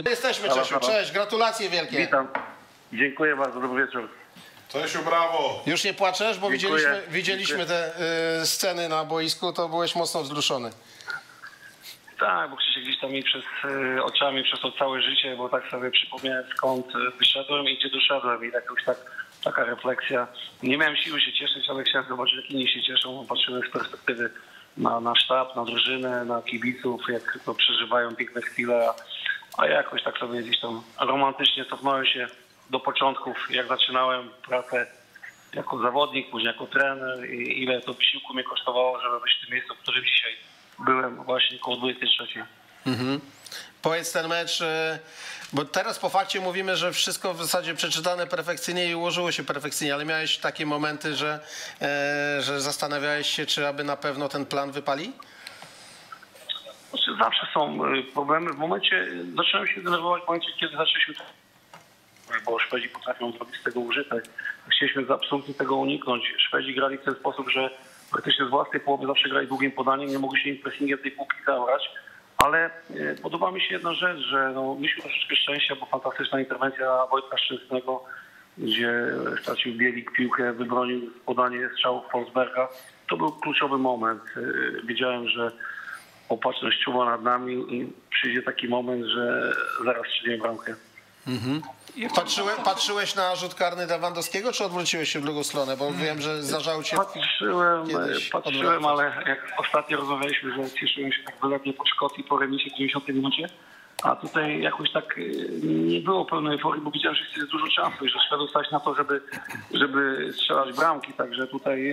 Jesteśmy, Czesiu. Cześć, gratulacje wielkie. Witam. Dziękuję bardzo, dobry wieczór. Czesiu, brawo. Już nie płaczesz, bo widzieliśmy te sceny na boisku, to byłeś mocno wzruszony. Tak, bo Krzysiek gdzieś tam mi przed oczami przez to całe życie, bo tak sobie przypomniałem, skąd wyszedłem i gdzie doszedłem i taka refleksja. Nie miałem siły się cieszyć, ale chciałem zobaczyć, jak inni się cieszą. Patrzyłem z perspektywy na sztab, na drużynę, na kibiców, jak to przeżywają piękne chwile, a ja jakoś tak sobie gdzieś tam romantycznie cofnąłem się do początków, jak zaczynałem pracę jako zawodnik, później jako trener i ile to wysiłku mnie kosztowało, żeby być w tym miejscu, w którym dzisiaj byłem właśnie koło 23. Powiedz ten mecz, bo teraz po fakcie mówimy, że wszystko w zasadzie przeczytane perfekcyjnie i ułożyło się perfekcyjnie, ale miałeś takie momenty, że zastanawiałeś się, czy aby na pewno ten plan wypali? Znaczy, zawsze są problemy. W momencie, zacząłem się denerwować w momencie, kiedy zaczęliśmy, bo Szwedzi potrafią zrobić z tego użytek. Chcieliśmy absolutnie tego uniknąć. Szwedzi grali w ten sposób, że praktycznie z własnej połowy zawsze grali długim podaniem, nie mogli się im pressingiem tej piłki zabrać. Ale podoba mi się jedna rzecz, że mieliśmy troszeczkę szczęścia, bo fantastyczna interwencja Wojtka Szczęsnego, gdzie stracił Bielik piłkę, wybronił podanie strzału Forsberga. To był kluczowy moment. Wiedziałem, że opatrzność czuwa nad nami i przyjdzie taki moment, że zaraz strzeliłem bramkę. Patrzyłeś na rzut karny Lewandowskiego, czy odwróciłeś się w drugą stronę? Bo wiem, że zdarzało cię Patrzyłem, ale jak ostatnio rozmawialiśmy, że cieszyłem się tak wyletnie po Szkocji, po remisie w 90 minucie, a tutaj jakoś tak nie było pełnej euforii, bo widziałem, że jest dużo czasu i że Szwedów stać na to, żeby strzelać bramki, także tutaj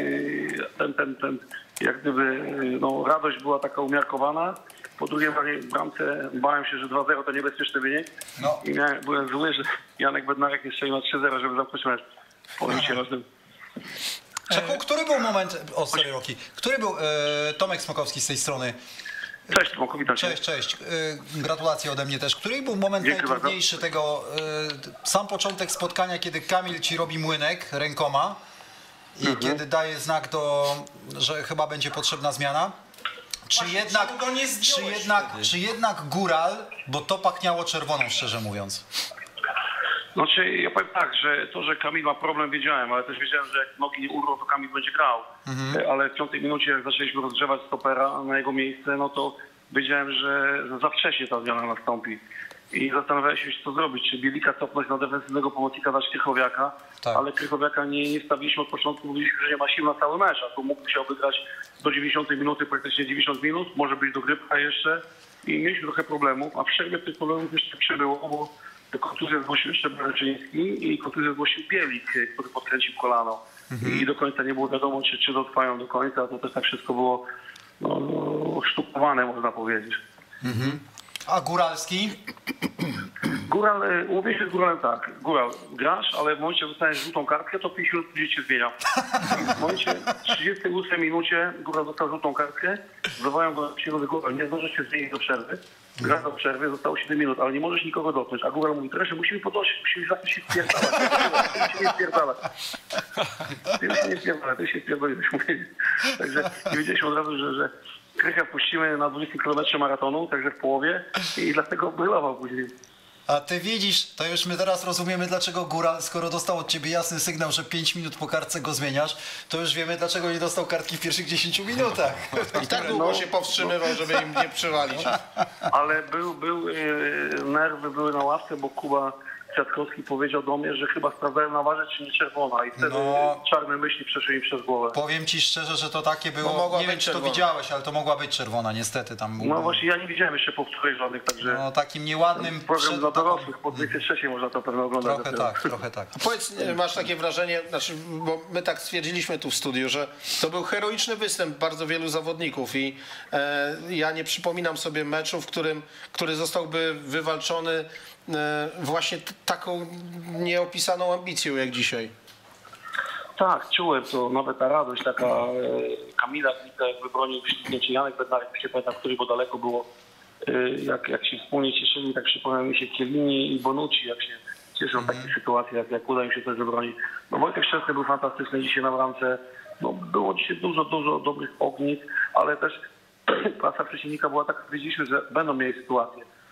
jak gdyby radość była taka umiarkowana. Po drugiej bramce bałem się, że 2-0 to niebezpieczny wynik. I byłem zły, że Janek Bednarek nie strzelił na 3-0, żeby zamknąć mecz. Powiem się razem. Czeku, który był moment, sorry Roki, który był Tomek Smokowski z tej strony? Cześć Tomku, witam cię. Cześć. Gratulacje ode mnie też. Który był moment najtrudniejszy tego, sam początek spotkania, kiedy Kamil ci robi młynek rękoma i kiedy daje znak, że chyba będzie potrzebna zmiana? Czy jednak Góral, bo to pachniało czerwoną, szczerze mówiąc? Znaczy, ja powiem tak, że to, że Kamil ma problem, wiedziałem, ale też wiedziałem, że jak nogi nie urwą, to Kamil będzie grał. Ale w 5 minucie, jak zaczęliśmy rozgrzewać stopera na jego miejsce, no to wiedziałem, że za wcześnie ta zmiana nastąpi. I zastanawiałem się, co zrobić, czy Bielika cofnąć na defensywnego pomocnika, dać Krychowiaka, ale Krychowiaka nie stawiliśmy od początku, mówiliśmy, że nie ma sił na cały mecz, a tu mógł się grać do 90 minuty, praktycznie 90 minut, może być dogrywka jeszcze i mieliśmy trochę problemów, a w przerwie tych problemów jeszcze przybyło, bo kontuzję zgłosił jeszcze Bereczyński i kontuzję zgłosił Bielik, który podkręcił kolano. I do końca nie było wiadomo, czy dotrwają do końca, to też tak wszystko było sztukowane, można powiedzieć. A Góralski? Góral, mówię się z Góralem tak. Góral, grasz, ale w momencie, że dostaniesz żółtą kartkę, to 5 minut później się zmienia. W momencie 38 minucie Góral dostał żółtą kartkę, zawołają go do Góral, nie zdążysz się zmienić do przerwy. Gra do przerwy, zostało 7 minut, ale nie możesz nikogo dotknąć. A Góral mówi, trenerze, musimy podnosić, musimy zacząć się spierdalać. Ty się nie spierdoliłeś, mówię. Także wiedzieliśmy od razu, że Krychę wpuścimy na 20 km maratonu, także w połowie i dlatego brylował później. A ty widzisz, to już my teraz rozumiemy, dlaczego Góral, skoro dostał od ciebie jasny sygnał, że 5 minut po kartce go zmieniasz, to już wiemy, dlaczego nie dostał kartki w pierwszych 10 minutach. I tak długo się powstrzymywał, żeby im nie przywalić. Ale nerwy były na ławce, bo Kuba Kwiatkowski powiedział do mnie, że chyba sprawdzają na warze, czy nie czerwona i wtedy czarne myśli przeszły mi przez głowę. Powiem ci szczerze, że to takie było, nie wiem czy to widziałeś, ale to mogła być czerwona, niestety tam. No właśnie, ja nie widziałem jeszcze powtórzeń żadnych, także... No takim nieładnym... Program dla dorosłych, po 23 można to pewno oglądać. Trochę tak. A powiedz, masz takie wrażenie, bo my tak stwierdziliśmy tu w studiu, że to był heroiczny występ bardzo wielu zawodników i ja nie przypominam sobie meczu, który zostałby wywalczony właśnie taką nieopisaną ambicją jak dzisiaj. Tak, czułem to, nawet ta radość taka Kamila, jak wybronił ślizgnięcie Janek Bednarek, się pamiętam, który bo daleko było, jak się wspólnie cieszyli, tak przypomniał mi się Chiellini i Bonucci, jak się cieszą w takich sytuacjach, jak uda im się coś wybronić. No Wojtek Szczęsny był fantastyczny dzisiaj na bramce, no było dzisiaj dużo dobrych ognisk, ale też praca przeciwnika była taka, wiedzieliśmy, że będą mieli sytuacje.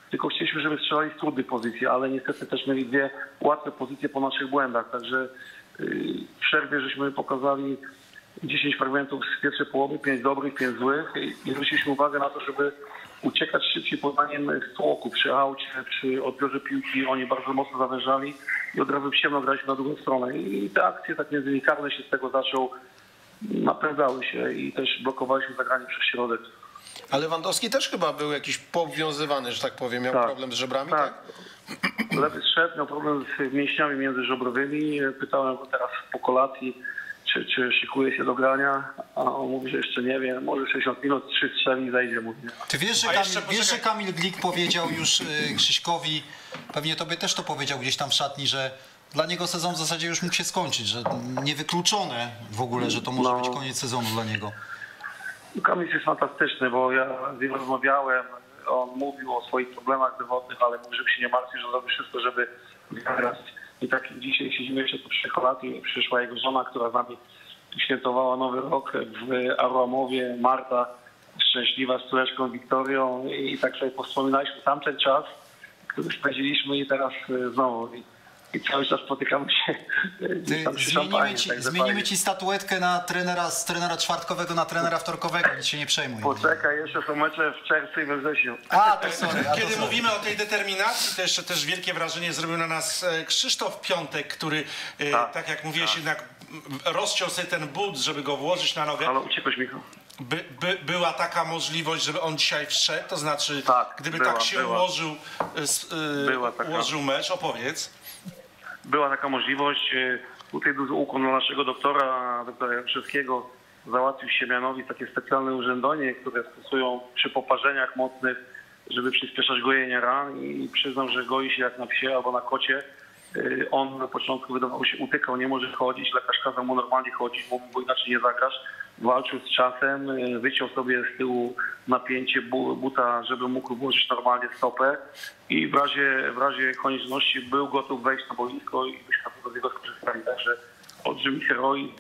tylko chcieliśmy, żeby strzelali z trudnych pozycji, ale niestety też mieli 2 łatwe pozycje po naszych błędach, także w przerwie żeśmy pokazali 10 fragmentów z pierwszej połowy, 5 dobrych, 5 złych i zwróciliśmy uwagę na to, żeby uciekać szybciej podaniem z tłoku przy aucie, przy odbiorze piłki. Oni bardzo mocno zawężali i od razu w ciemno graliśmy na drugą stronę. I te akcje tak między innymi karne się z tego zaczął, napędzały się i też blokowaliśmy zagranie przez środek. Ale Lewandowski też chyba był jakiś powiązywany, że tak powiem, miał problem z żebrami, tak? Lewy strzep, miał problem z mięśniami międzyżebrowymi. Pytałem go teraz po kolacji, czy szykuje się do grania, a on mówi, że jeszcze nie wie, może 60 minut, 3 strzeli i zajdzie, mówi. Ty wiesz, że Kamil Glik powiedział już Krzyśkowi, pewnie tobie też to powiedział gdzieś tam w szatni, że dla niego sezon w zasadzie już mógł się skończyć, że niewykluczone w ogóle, że to może być koniec sezonu dla niego. Kamil jest fantastyczny, bo ja z nim rozmawiałem, on mówił o swoich problemach zdrowotnych, ale mówił, żeby się nie martwić, że zrobi wszystko, żeby wygrać. I tak dzisiaj siedzimy jeszcze tu przy kolacji, przyszła jego żona, która z nami świętowała Nowy Rok w Aromowie, Marta, szczęśliwa z córeczką Wiktorią i tak sobie wspominaliśmy tamten czas, który spędziliśmy i teraz znowu. I cały czas spotykamy się. Zmienimy ci statuetkę na trenera, z trenera czwartkowego na trenera wtorkowego, nic się nie przejmuj. Poczekaj, jeszcze są mecze w czerwcu i we wrześniu. Kiedy mówimy o tej determinacji, to jeszcze też wielkie wrażenie zrobił na nas Krzysztof Piątek, który, tak jak mówiłeś, jednak rozciął sobie ten but, żeby go włożyć na nogę. Ale uciekłeś, Michał. Była taka możliwość, żeby on dzisiaj wszedł, to znaczy, gdyby tak się ułożył mecz, opowiedz. Była taka możliwość. Tutaj duży ukłon dla naszego doktora Jaruszewskiego. Załatwił Siemianowi takie specjalne urządzenie, które stosują przy poparzeniach mocnych, żeby przyspieszać gojenie ran i przyznam, że goi się jak na psie albo na kocie. On na początku wydawało się utykał, nie może chodzić, lekarz kazał mu normalnie chodzić, bo inaczej nie zagrasz. Walczył z czasem, wyciął sobie z tyłu napięcie buta, żeby mógł włożyć normalnie stopę i w razie konieczności był gotów wejść na boisko i byśmy z niego skorzystali. Także olbrzymi heroi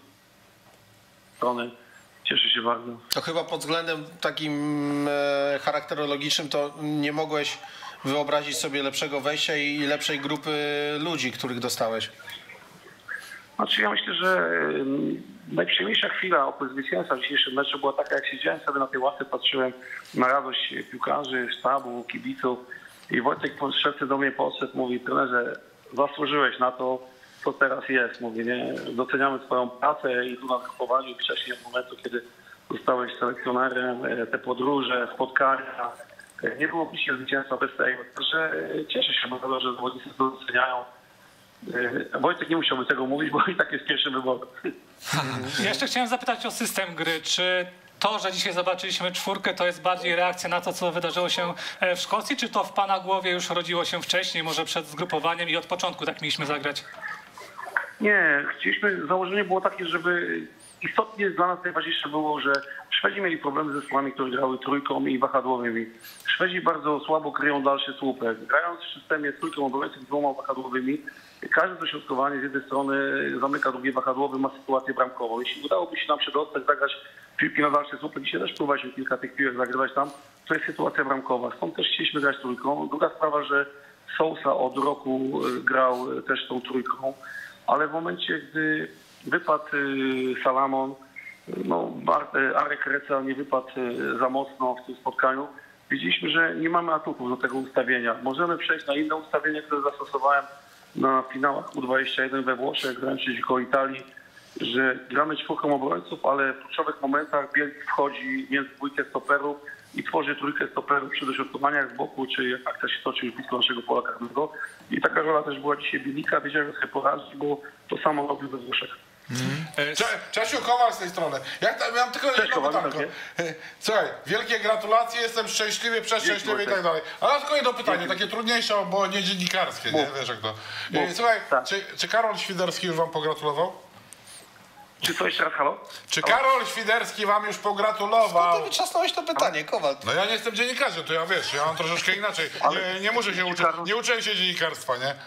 strony. Cieszę się bardzo. To chyba pod względem takim charakterologicznym to nie mogłeś wyobrazić sobie lepszego wejścia i lepszej grupy ludzi, których dostałeś. Znaczy ja myślę, że najprzyjemniejsza chwila oprócz zwycięstwa w dzisiejszym meczu była taka, jak siedziałem sobie na tej ławce, patrzyłem na radość piłkarzy, sztabu, kibiców i Wojtek po szepce do mnie podszedł, mówi: trenerze, zasłużyłeś na to, co teraz jest. Mówi, nie, doceniamy twoją pracę i tu na wychowaniu wcześniej od momentu, kiedy zostałeś selekcjonerem, te podróże, spotkania. Nie byłoby się zwycięstwa bez tego. Także cieszę się bardzo, że zawodnicy to doceniają. Wojtek nie musiałby tego mówić, bo i tak jest pierwszy wybór. Jeszcze chciałem zapytać o system gry. Czy to, że dzisiaj zobaczyliśmy 4, to jest bardziej reakcja na to, co wydarzyło się w Szkocji, czy to w pana głowie już rodziło się wcześniej, może przed zgrupowaniem i od początku tak mieliśmy zagrać? Nie, założenie było takie, żeby istotnie dla nas najważniejsze było, że Szwedzi mieli problemy z zespołami, które grały trójką i wahadłowymi. Szwedzi bardzo słabo kryją dalszy słupek. Grając w systemie trójką obrońców z 2 wahadłowymi, każde dośrodkowanie z jednej strony zamyka drugie wahadłowy, ma sytuację bramkową. Jeśli udałoby się nam przedostać, zagrać piłki na dalszy słupek, dzisiaj też próbowaliśmy kilka tych piłek zagrywać tam, to jest sytuacja bramkowa. Stąd też chcieliśmy grać trójką. Druga sprawa, że Sousa od roku grał też tą trójką, ale w momencie, gdy wypadł Salamon, Arek Reca nie wypadł za mocno w tym spotkaniu, widzieliśmy, że nie mamy atutów do tego ustawienia. Możemy przejść na inne ustawienie, które zastosowałem na finałach U21 we Włoszech, grałem przeciwko Italii, że gramy 4 obrońców, ale w kluczowych momentach Bielski wchodzi między 2 stoperów i tworzy 3 stoperów przy dośrodkowaniach z boku, czy jak akcja się toczy już blisko naszego pola karnego. I taka rola też była dzisiaj Bielika, wiedziałem, że sobie poradzić, bo to samo robił we Włoszech. Czesiu Kowal z tej strony. Ja mam tylko jedno pytanko. Słuchaj, wielkie gratulacje, jestem szczęśliwy, przeszczęśliwy i tak dalej. Ale mam tylko jedno pytanie, takie trudniejsze, bo nie dziennikarskie, nie? Wiesz jak to. Słuchaj, czy Karol Świderski już wam pogratulował? Czy to jeszcze raz, halo? Czy Karol Świderski wam już pogratulował? Skąd ty wyczasnąłeś to pytanie, Kowal? No ja nie jestem dziennikarzem, to ja wiesz, ja mam troszeczkę inaczej. Nie muszę się uczyć, nie uczyłem się dziennikarstwa, nie?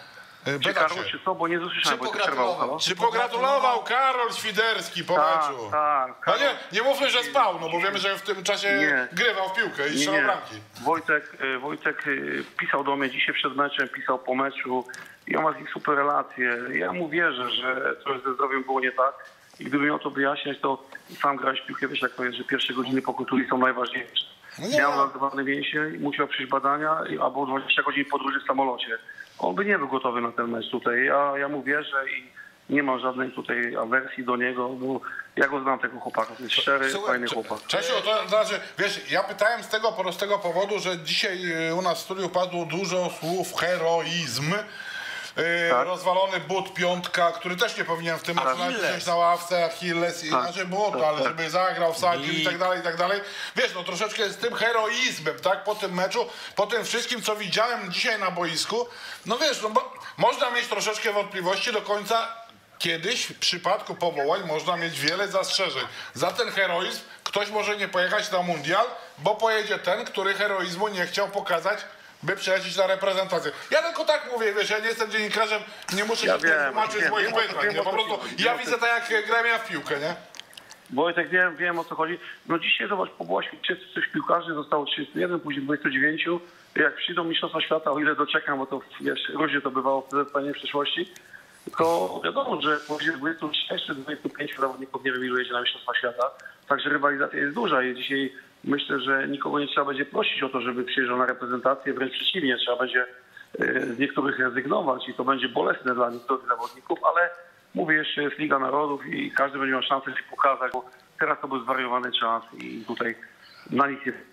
Czy Karol, czy co? Bo nie usłyszałem, bo przerwał. Halo? Czy pogratulował Karol Świderski po meczu? Tak. No nie mówmy, że spał, no bo wiemy, że w tym czasie grywał w piłkę i strzelał bramki. Wojtek pisał do mnie dzisiaj przed meczem, pisał po meczu i on ma z nich super relacje. Ja mu wierzę, że coś ze zdrowiem było nie tak i gdyby miał to wyjaśniać, to sam grałeś w piłkę, wiesz jak to jest, że pierwsze godziny po kontuzji są najważniejsze. Miał zagrywane mięśnie, musiał przyjść badania albo 20 godzin podróży w samolocie. On by nie był gotowy na ten mecz tutaj. Ja mu wierzę i nie mam żadnej tutaj awersji do niego, bo ja go znam, tego chłopaka. To jest szczery, fajny chłopak. Czesiu, to znaczy, wiesz, ja pytałem z tego prostego powodu, że dzisiaj u nas w studiu padło dużo słów heroizm. Rozwalony but, piątka, który też nie powinien w tym meczu wziąć na ławce, Achilles, inaczej było to, ale żeby zagrał, wsadził i tak dalej. Wiesz, no troszeczkę z tym heroizmem, tak, po tym meczu, po tym wszystkim, co widziałem dzisiaj na boisku, no wiesz, no bo można mieć troszeczkę wątpliwości do końca. Kiedyś w przypadku powołań można mieć wiele zastrzeżeń. Za ten heroizm ktoś może nie pojechać na mundial, bo pojedzie ten, który heroizmu nie chciał pokazać, by przejechać na reprezentację. Ja tylko tak mówię, wiesz, ja nie jestem dziennikarzem, nie muszę się tłumaczyć moich pytań, po prostu ja widzę tak, jak grałem ja w piłkę, nie? Wojtek, wiem o co chodzi. No dzisiaj, zobacz, powołaliśmy 33 piłkarzy, zostało 31, później 29. Jak przyjdą Mistrzostwa Świata, o ile doczekam, bo to wiesz, różnie to bywało w PZPN w przeszłości, to wiadomo, że powyżej 26 czy 25 zawodników nie wiem ilu jedzie na Mistrzostwa Świata. Także rywalizacja jest duża i dzisiaj myślę, że nikogo nie trzeba będzie prosić o to, żeby przyjeżdżał na reprezentację, wręcz przeciwnie, trzeba będzie z niektórych rezygnować i to będzie bolesne dla niektórych zawodników, ale mówię, jeszcze jest Liga Narodów i każdy będzie miał szansę się pokazać, bo teraz to był zwariowany czas i tutaj na nic jest.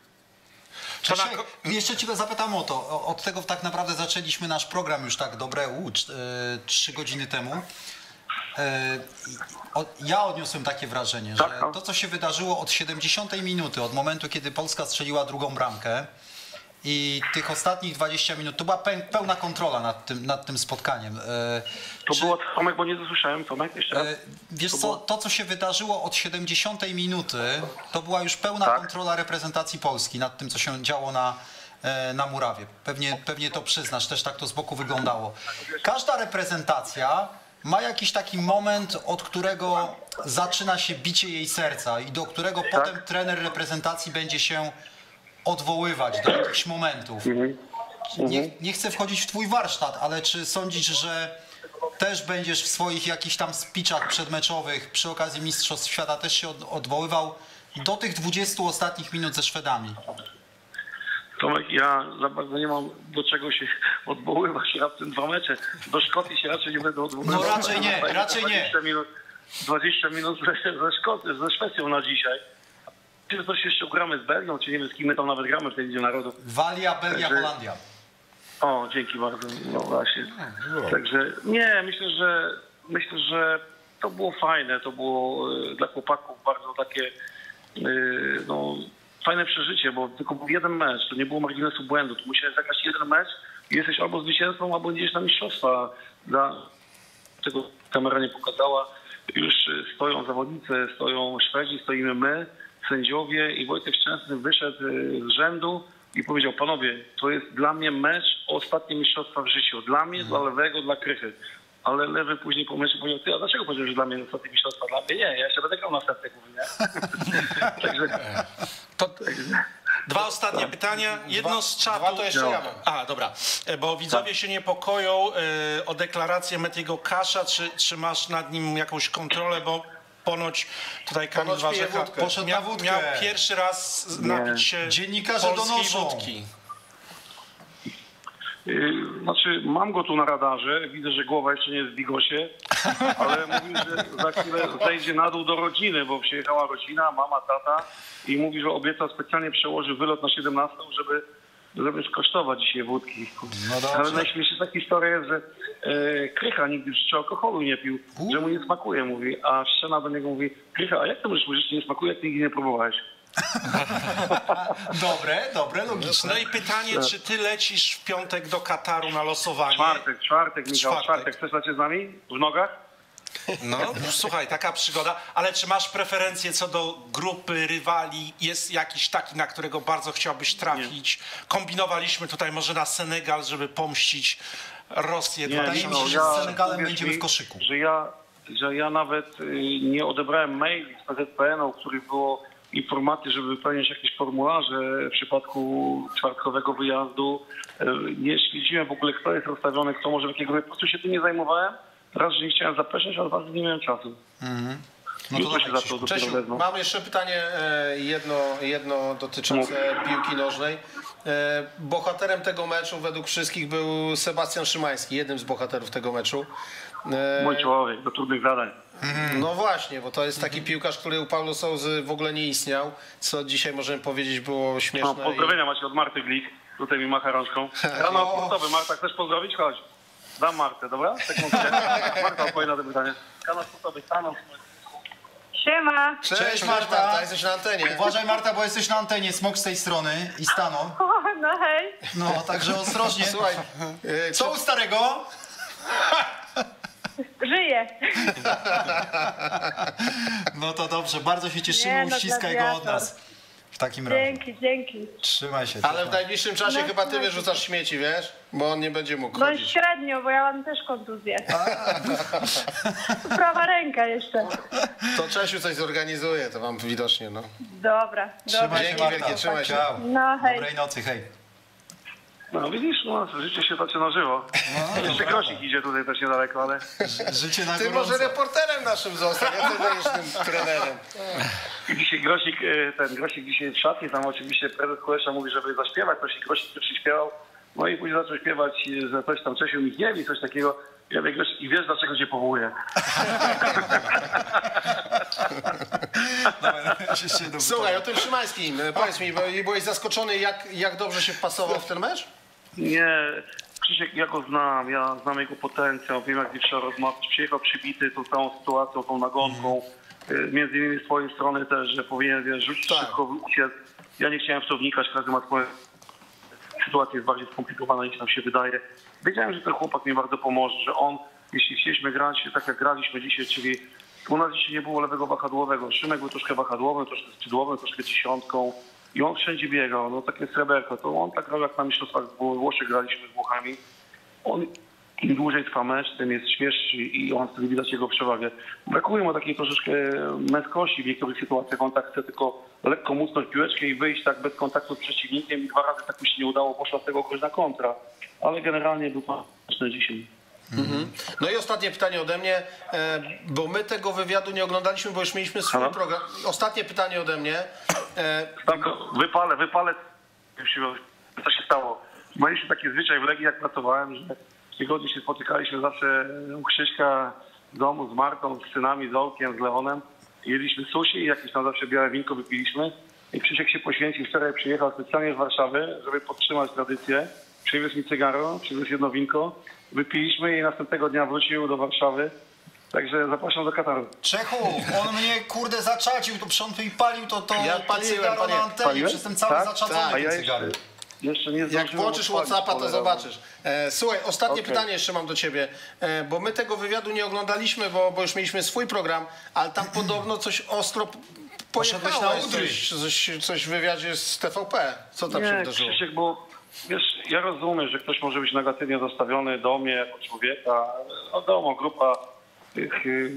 Jeszcze cię zapytam o to. Od tego tak naprawdę zaczęliśmy nasz program już tak dobre 3 godziny temu. Ja odniosłem takie wrażenie, że to, co się wydarzyło od 70 minuty, od momentu, kiedy Polska strzeliła drugą bramkę i tych ostatnich 20 minut, to była pełna kontrola nad tym spotkaniem. To było, Tomek, bo nie dosłyszałem, Tomek, jeszcze raz. Wiesz co, to co się wydarzyło od 70 minuty, to była już pełna kontrola reprezentacji Polski nad tym, co się działo na murawie. Pewnie to przyznasz, też tak to z boku wyglądało. Każda reprezentacja ma jakiś taki moment, od którego zaczyna się bicie jej serca i do którego potem trener reprezentacji będzie się odwoływać do jakichś momentów. Nie chcę wchodzić w twój warsztat, ale czy sądzisz, że też będziesz w swoich jakichś tam speechach przedmeczowych przy okazji Mistrzostw Świata też się odwoływał do tych 20 ostatnich minut ze Szwedami? Tomek, ja za bardzo nie mam do czego się odwoływać raptem 2 mecze. Do Szkocji się raczej nie będę odwoływał. No raczej nie. 20 minut ze Szwecją na dzisiaj. Czy coś jeszcze gramy z Belgią, czy nie wiem z kim my tam nawet gramy w tej Lidze Narodów. Walia, Belgia, Holandia. O, dzięki bardzo. No właśnie. Także nie, myślę, że to było fajne. To było dla chłopaków bardzo takie fajne przeżycie, bo tylko był jeden mecz, to nie było marginesu błędu. Tu musiałeś zagrać jeden mecz i jesteś albo zwycięzcą, albo idziesz na mistrzostwa. Tego kamera nie pokazała. Już stoją zawodnicy, stoją Szwedzi, stoimy my, sędziowie i Wojtek Szczęsny wyszedł z rzędu i powiedział: panowie, to jest dla mnie mecz o ostatnie mistrzostwa w życiu. Dla mnie, dla Lewego, dla Krychy. Ale Lewy później po meczu powiedział: ty, a dlaczego powiedział, że dla mnie ostatnie mistrzostwa? Dla mnie nie, ja jeszcze będę grał następne głównie. Także... 2 ostatnie pytania. Jedno z czatu. 2 to jeszcze ja mam. Dobra. Bo widzowie się niepokoją o deklarację Metiego Kasza. Czy masz nad nim jakąś kontrolę, bo ponoć tutaj Kamil Warzecha poszedł na wódkę. Miał pierwszy raz napić się dziennikarze donoszą wódki. Znaczy, mam go tu na radarze, widzę, że głowa jeszcze nie jest w bigosie, ale mówi, że za chwilę zejdzie na dół do rodziny, bo przyjechała rodzina, mama, tata i mówi, że obieca specjalnie przełoży wylot na 17, żeby skosztować dzisiaj wódki. Ale najśmieszniejsza historia jest, że Krycha nigdy w życiu alkoholu nie pił, że mu nie smakuje, mówi, a Szczena do niego mówi: Krycha, a jak to możesz mówić, że nie smakuje, jak ty nigdy nie próbowałeś? Dobre, logiczne. No i pytanie, czy ty lecisz w piątek do Kataru na losowanie? Czwartek, Michał, czwartek. Chcesz lecieć z nami? W nogach? No, słuchaj, taka przygoda. Ale czy masz preferencje co do grupy, rywali? Jest jakiś taki, na którego bardzo chciałbyś trafić? Nie. Kombinowaliśmy tutaj może na Senegal, żeby pomścić Rosję. Wydaje mi się, że z Senegalem będziemy w koszyku. Że ja nawet nie odebrałem maili z PZPN-u, w których było informacje, żeby wypełnić jakieś formularze w przypadku czwartkowego wyjazdu. Nie śledziłem w ogóle, kto jest rozstawiony, kto może w jakiej grupie. Po prostu się tym nie zajmowałem. Raz, że nie chciałem zapraszać, ale dwa, że nie miałem czasu. No to Jutro się za to Czesiu, dopiero wezmą. mam jeszcze pytanie jedno dotyczące piłki nożnej. Bohaterem tego meczu według wszystkich był Sebastian Szymański, jednym z bohaterów tego meczu. Mój człowiek, do trudnych zadań. No właśnie, bo to jest taki piłkarz, który u Paulo Sousy w ogóle nie istniał, co dzisiaj możemy powiedzieć było śmieszne. No, pozdrowienia macie od Marty Glik, tutaj mi macha rączką. Kanał sportowy, Marta, chcesz pozdrowić? Chodź. Dam Martę, dobra? Sekundkę. Marta odpowie na to pytanie. Kanał sportowy, kanał sportowy. Siema. Cześć Marta, jesteś na antenie. Uważaj Marta, bo jesteś na antenie, Smok z tej strony i Stano. O, no hej. No, także ostrożnie. Słuchaj, Co u starego? Żyję. No to dobrze, bardzo się cieszymy, Nie, no, uściskaj go od nas. W takim razie. Dzięki. Trzymaj się. ale w najbliższym czasie No, chyba ty no. wyrzucasz śmieci, wiesz? Bo on nie będzie mógł No chodzić. średnio, bo ja mam też kontuzję. Prawa ręka jeszcze. To Czesiu coś zorganizuje, to wam widocznie, no. Dobra. Trzymaj się, Dzięki Marta. wielkie, trzymaj się. Ciao. No hej. Dobrej nocy, hej. No widzisz, no, życie się toczy na żywo. Jeszcze Grosik idzie tutaj też niedaleko, ale... Życie na Ty gorąco. może reporterem naszym zostań, ja ty będziesz tym trenerem. Dzisiaj Grosik dzisiaj w szatni, tam oczywiście prezes Kulesza mówi, żeby zaśpiewać, coś i Grosik też śpiewał. No i później zaczął śpiewać, że coś tam Czesiu Michniewicz, coś takiego. Ja mówię, Grosik, i wiesz dlaczego cię powołuję? Słuchaj, o tym Szymańskim, powiedz mi, bo byłeś zaskoczony, jak dobrze się wpasował w ten mecz? Nie, Krzysiek, ja go znam, ja znam jego potencjał, wiem jak trzeba rozmawiać. Przyjechał przybity tą całą sytuacją, tą nagonką. Między innymi z twojej strony też, że powinien rzucić szybko, uciec. Ja nie chciałem w to wnikać, każdy ma swoje... Sytuacja jest bardziej skomplikowana niż nam się wydaje. Wiedziałem, że ten chłopak mi bardzo pomoże, że on, jeśli chcieliśmy grać tak jak graliśmy dzisiaj, czyli u nas dzisiaj nie było lewego wahadłowego. Szymek był troszkę wahadłowym, troszkę skrzydłowym, troszkę dziesiątką i on wszędzie biegał, no takie sreberko. To on tak grał jak na mistrzostwach w Włoszech graliśmy z Włochami. On im dłużej trwa mecz, tym jest świeższy i on wtedy widać jego przewagę. Brakuje mu takiej troszeczkę męskości w niektórych sytuacjach. On tak chce tylko lekko musnąć piłeczkę i wyjść tak bez kontaktu z przeciwnikiem i 2 razy tak mi się nie udało, poszła z tego groźna kontra. Ale generalnie był pan dzisiaj. No i ostatnie pytanie ode mnie, bo my tego wywiadu nie oglądaliśmy, bo już mieliśmy swój Halo? program. Ostatnie pytanie ode mnie. Tak, wypalę. Co się stało? Mieliśmy taki zwyczaj w Legii, jak pracowałem, że tygodnie się spotykaliśmy zawsze u Krzyśka w domu z Martą, z synami, z Olkiem, z Leonem. Jedliśmy sushi i jakieś tam zawsze białe winko wypiliśmy. I Krzysiek się poświęcił, wczoraj przyjechał specjalnie z Warszawy, żeby podtrzymać tradycję. Przywiózł mi cygaro, przywiózł jedno winko, wypiliśmy i następnego dnia wrócił do Warszawy. Także zapraszam do Kataru. Czechu, on mnie kurde zaczacił, to przątł i palił to Ja to paliłem, cygaro panie. na antenie. Paliłeś? Jestem cały Tak? zaczadzony Tak. A tym ja cygarem. jeszcze nie Jak zdążyłem włączysz odpalić, WhatsAppa, to cholera. zobaczysz. Słuchaj, ostatnie Okej. pytanie jeszcze mam do ciebie, bo my tego wywiadu nie oglądaliśmy, bo już mieliśmy swój program, ale tam podobno coś ostro Poszedłeś pojechało. na udry. Coś w wywiadzie z TVP. Co tam się Nie, wydarzyło? Krzysiek, bo wiesz, ja rozumiem, że ktoś może być negatywnie zastawiony do mnie jako człowieka. No wiadomo, grupa tych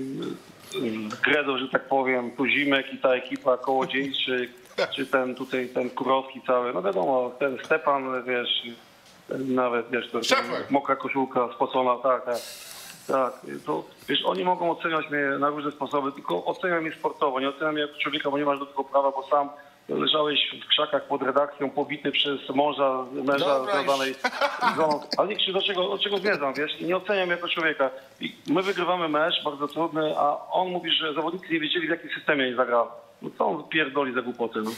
gredów, że tak powiem, Tuzimek i ta ekipa Kołodziejczyk, czy ten Kurowski cały. No wiadomo, ten Stepan, wiesz, nawet wiesz, to Szczepek. mokra koszulka spocona, tak. Tak, to wiesz, oni mogą oceniać mnie na różne sposoby, tylko oceniam mnie sportowo, nie oceniam mnie jako człowieka, bo nie masz do tego prawa, bo sam leżałeś w krzakach pod redakcją, pobity przez męża Dobra, związanej żoną. Ale nie krzyż, do czego zmierzam, wiesz, i nie oceniam jako człowieka. I my wygrywamy mecz, bardzo trudny, a on mówi, że zawodnicy nie wiedzieli, w jakim systemie nie zagrał. No co on pierdoli za głupoty, no.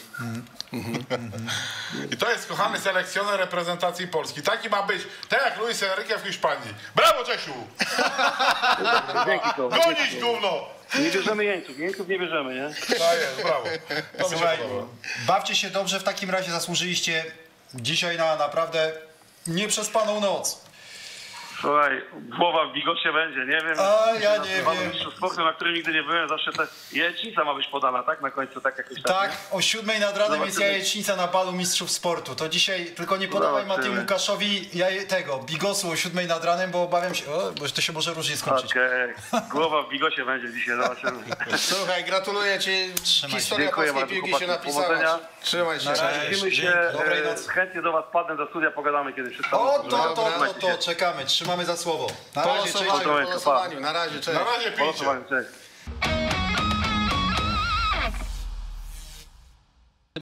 I to jest kochany selekcjoner reprezentacji Polski. Taki ma być, tak jak Luis Enrique w Hiszpanii. Brawo, Czesiu! Dzięki to. Gonić gówno! Nie bierzemy jeńców nie bierzemy, nie? Tak jest, brawo. To mi się Słuchaj, podoba. bawcie się dobrze, w takim razie zasłużyliście dzisiaj na naprawdę nieprzespaną noc. Słuchaj, głowa w bigocie będzie, nie wiem. A, ja nie wiem. Mistrzów sportu, na którym nigdy nie byłem, zawsze ta jajecznica ma być podana, tak? Na końcu tak jakoś tak. Tak, nie? o 7 nad ranem jest Zobaczymy. jajecznica na balu mistrzów sportu. To dzisiaj tylko nie podawaj Zobaczymy. Matej Łukaszowi tego bigosu o 7 nad ranem, bo obawiam się, bo to się może różnie skończyć. Okej, głowa w bigocie będzie dzisiaj, zobaczymy. Słuchaj, gratuluję Ci. Trzymaj się. Historia Dziękuję polskiej bardzo, piłki się chłopaki, napisała. powodzenia. Trzymaj się. Na razie. Widzimy się, Dobrej nocy. chętnie do was padnę do studia, pogadamy kiedyś. Wszystko O, dobrze. to, czekamy, trzymamy za słowo. Na Po razie, cześć. losowaniu, Pozdrawiam, po losowaniu. Na razie, cześć. Na razie Po pijcie. losowaniu, cześć.